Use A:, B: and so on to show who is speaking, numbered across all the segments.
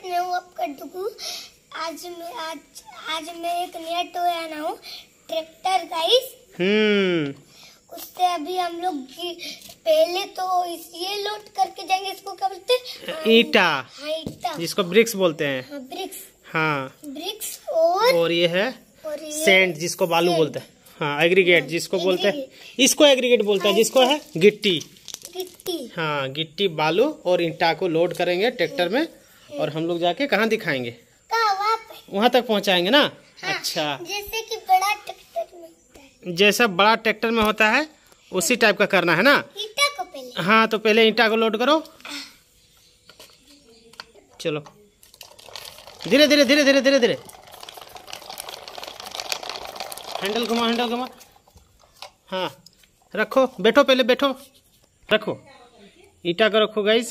A: मैं हूँ आपका डुगू। आज मैं एक नया टॉय आना हूँ, ट्रैक्टर गाइस। उससे अभी हम लोग पहले तो ये लोड करके जाएंगे। इसको क्या बोलते हैं?
B: ईटा।
A: हाँ, ईटा, जिसको
B: ब्रिक्स बोलते हैं।
A: हाँ, ब्रिक्स।
B: हाँ,
A: ब्रिक्स
B: और ये है सैंड, जिसको बालू बोलते हैं। हाँ, एग्रीगेट जिसको बोलते हैं। इसको एग्रीगेट बोलते हैं, जिसको है गिट्टी। हाँ, गिट्टी, बालू और ईंटा को लोड करेंगे ट्रैक्टर में, और हम लोग जाके कहाँ दिखाएंगे? वहाँ तक पहुँचाएंगे ना। हाँ, अच्छा,
A: जैसे कि बड़ा ट्रैक्टर में होता है।
B: जैसा बड़ा ट्रैक्टर में होता है उसी टाइप का करना है ना।
A: ईंटा को पहले। हाँ,
B: तो पहले ईंटा को लोड करो। चलो, धीरे धीरे धीरे धीरे धीरे धीरे। हैंडल घुमा, हैंडल घुमा। हाँ, रखो, बैठो, पहले बैठो, रखो, ईंटा को रखो गाइस।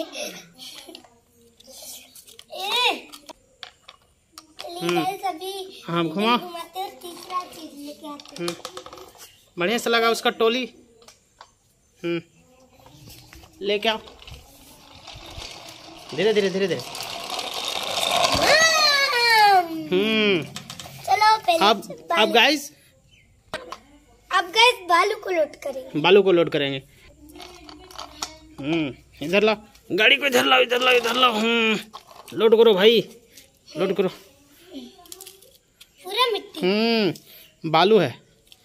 B: हाँ, घुमा।
A: तीसरा चीज लेके आते हैं।
B: बढ़िया से लगा उसका टोली। लेके आओ, धीरे धीरे धीरे धीरे।
A: चलो पहले
B: अब गाइस
A: बालू को लोड करेंगे।
B: बालू को लोड करेंगे। इधर लाओ गाड़ी को, इधर लाओ, इधर लाओ, इधर लाओ। लोड करो भाई, लोड करो।
A: पूरा मिट्टी।
B: बालू है।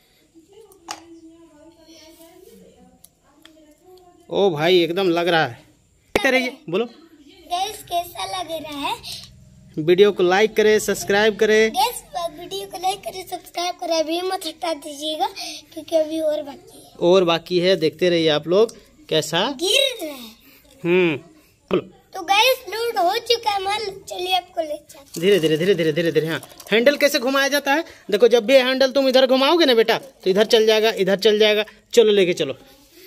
B: ओ भाई, एकदम लग रहा है। क्या रहिए, बोलो
A: गाइस, कैसा लग रहा है?
B: वीडियो को लाइक करे, सब्सक्राइब करे।
A: गाइस, वीडियो को लाइक करे, सब्सक्राइब करे, अभी मत हटा दीजिएगा क्योंकि अभी और बाकी है।
B: देखते रहिए आप लोग कैसा
A: गिर रहा है।
B: बोलो।
A: तो गाइस, लोड हो चुका है माल। चलिए आपको ले चलते।
B: धीरे धीरे धीरे धीरे धीरे धीरे। हाँ, हैंडल कैसे घुमाया जाता है? देखो, जब भी हैंडल तुम इधर घुमाओगे ना बेटा, तो इधर चल जाएगा, इधर चल जाएगा। चलो, लेके चलो।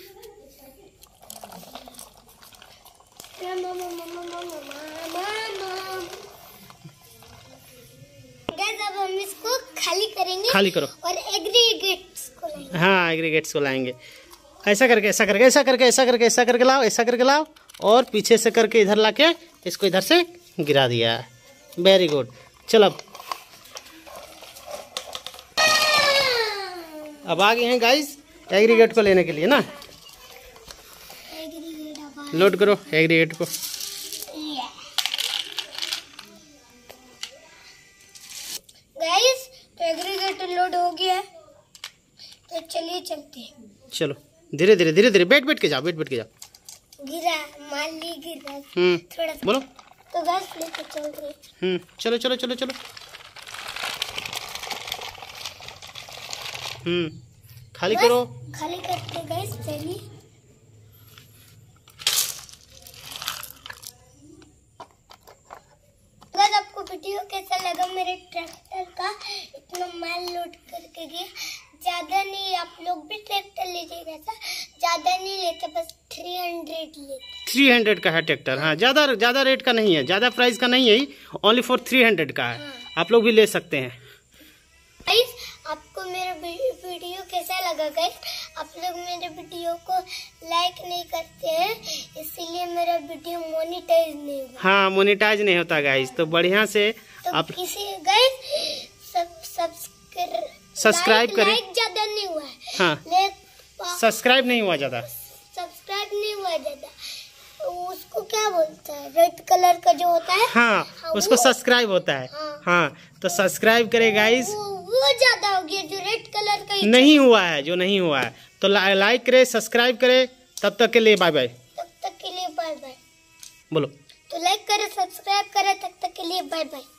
A: अब हम इसको खाली करेंगे।
B: खाली करो
A: और एग्रीगेट्स को लाएंगे।
B: हाँ, एग्रीगेट्स को लाएंगे। ऐसा करके, ऐसा करके, ऐसा करके, ऐसा करके, ऐसा करके लाओ, ऐसा करके लाओ, और पीछे से करके इधर लाके इसको इधर से गिरा दिया। Very good. चलो, अब आ गए हैं गाइस एग्रीगेट को लेने के लिए ना। लोड करो एग्रीगेट को।
A: गाइस, तो एग्रीगेट लोड हो गया है, तो चलिए चलते हैं।
B: चलो, धीरे धीरे धीरे धीरे, बैठ बैठ के जाओ, बैठ बैठ के जाओ।
A: गिरा, मान ली गिरा। थोड़ा
B: बोलो।
A: तो गाइस, लेके चल रहे।
B: चलो चलो चलो चलो। खाली करो।
A: खाली करते गाइस, चलिए। अगर आपको वीडियो कैसा लगा मेरे ट्रैक्टर का, इतना माल लोड करके गया। ज्यादा नहीं, आप लोग भी ट्रैक्टर लीजिएगा। ज्यादा नहीं लेते, बस 300 लेते।
B: 300 का है ट्रैक्टर। हाँ, ज्यादा रेट का नहीं है, ज्यादा प्राइस का नहीं है, ओनली फॉर 300 का है। आप लोग भी ले सकते हैं।
A: गाइस, आपको मेरा वीडियो कैसा लगा? गाइस, आप लोग मेरे वीडियो को लाइक नहीं करते हैं, इसीलिए मेरा वीडियो मोनेटाइज नहीं होगा।
B: हाँ, मोनेटाइज नहीं होता गाइस, तो बढ़िया से
A: तो
B: आप
A: किसी गाइस
B: सब्सक्राइब करें।
A: लाइक ज्यादा नहीं हुआ है।
B: हाँ, सब्सक्राइब नहीं हुआ ज्यादा।
A: सब्सक्राइब नहीं हुआ ज्यादा, उसको क्या बोलता है? रेड कलर का जो होता है।
B: हाँ, उसको सब्सक्राइब होता है। हाँ, तो सब्सक्राइब करे गाइस।
A: वो ज्यादा हो गया, जो रेड कलर का
B: नहीं हुआ है, जो नहीं हुआ है, तो लाइक करे, सब्सक्राइब करे। तब तक के लिए बाय बाय।
A: तब तक के लिए बाय बाय।
B: बोलो।
A: तो लाइक करे, सब्सक्राइब करे, तब तक के लिए बाय बाय।